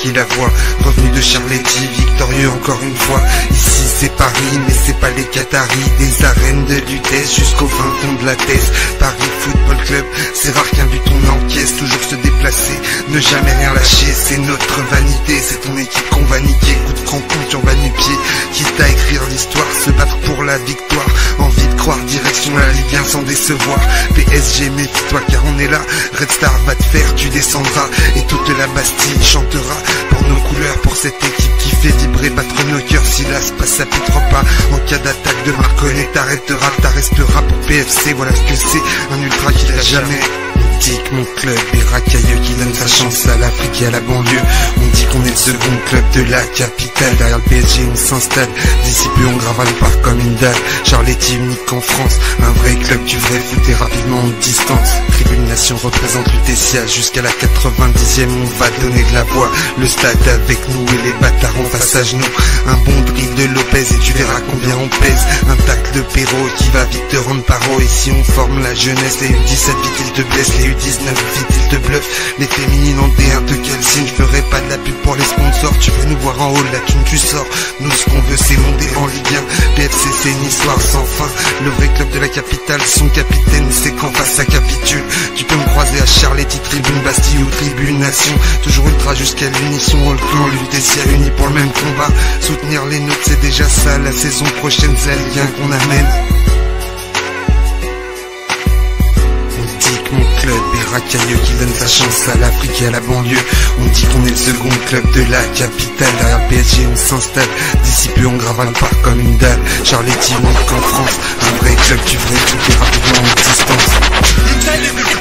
pris la voie. Revenu de Charletti, victorieux encore une fois. Ici c'est Paris, mais c'est pas les Qataris. Des arènes de Lutèce jusqu'au fin fond de la Thèse. Paris Football Club, c'est rare qu'un but on encaisse. Toujours se déplacer, ne jamais rien lâcher. C'est notre vanité, c'est ton équipe qu'on va niquer. Coup de crampon, tu en vas nu-pied. Quitte à écrire l'histoire, se battre pour la victoire. Envie de croire, direction la Ligue 1 sans décevoir. PSG, méfie-toi car on est là. Red Star va te faire, tu descendras. Et toute la Bastille chantera pour nos couleurs, pour cette équipe qui fait vibrer, battre nos cœurs. Si là se passe, ça pitre pas. En cas d'attaque de Marconnet, t'arrêteras, t'arresteras pour PFC. Voilà ce que c'est, un ultra qui l'a jamais. Mythique, mon club est racailleux qui donne sa chance à l'Afrique et à la banlieue. On dit qu'on est le second club de la capitale. Derrière le PSG on s'installe, d'ici peu on grave le parc comme une dalle. Charletti unique en France, un vrai club du vrai foot et rapidement en distance. Tribune Nation représente l'UTCA jusqu'à la 90e, on va donner de la voix. Le stade avec nous et les bâtards en face à genoux. Un bon drill de Lopez et tu verras combien on pèse. Un tacle de Perrault qui va vite te rendre paro. Et si on forme la jeunesse, les U17 vite ils te blessent, les U19 vite ils te bluffent. Les féminines en D1 te calcinent. Je ferai pas de la pub pour les sponsors. Tu veux nous voir en haut, la thune tu sors. Nous ce qu'on veut c'est monter en Ligue 1. PFC c'est une histoire sans fin. Le vrai club de la capitale, son capitaine c'est qu'en face ça capitule. Tu peux me croiser à Charletti, Tribune Bastille ou Tribune Nation. Toujours ultra jusqu'à l'unisson. All clan, l'UTCA unis pour le même combat. Soutenir les nôtres c'est déjà ça. La saison prochaine c'est la Ligue 1 qu'on amène. Mon club est racailleux qui donne sa chance à l'Afrique et à la banlieue. On dit qu'on est le second club de la capitale. Derrière le PSG on s'installe, d'ici peu on grave le parc comme une dalle. Charletti unique en France, un vrai club du vrai, tout est rapidement en distance.